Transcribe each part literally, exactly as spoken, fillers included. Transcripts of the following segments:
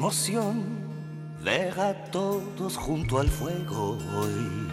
emoción ver a todos junto al fuego hoy.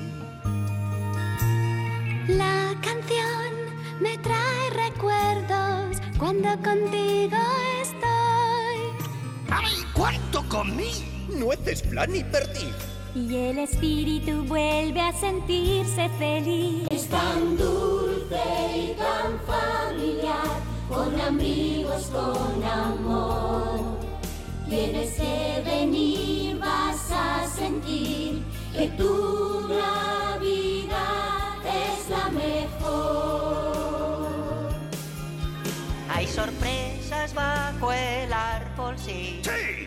La canción me trae recuerdos cuando contigo estoy. ¡Ay, cuánto comí! Nueces, flan y perdiz. Y el espíritu vuelve a sentirse feliz. Es tan dulce y tan familiar, con amigos, con amor. Tienes que venir, vas a sentir que tu Navidad es la mejor. Hay sorpresas bajo el árbol, sí. ¡Sí!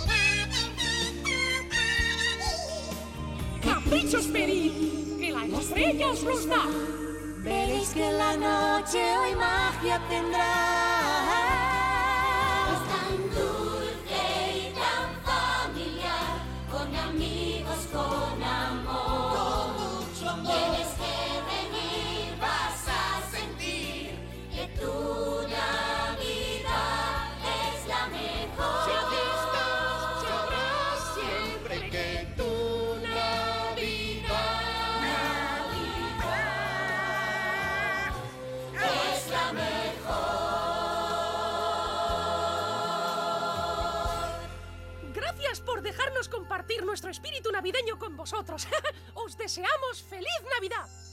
¡Caprichos pedid! ¡Que la estrella os los da! Veréis que la noche hoy magia tendrá. Es tan dulce y tan familiar, con amigos, con amor. Con mucho amor. Tienes que venir, vas a sentir que tu Navidad es la mejor. Si aquí estás, sabrás siempre que tu es la mejor. Gracias por dejarnos compartir nuestro espíritu navideño con vosotros. Os deseamos feliz Navidad.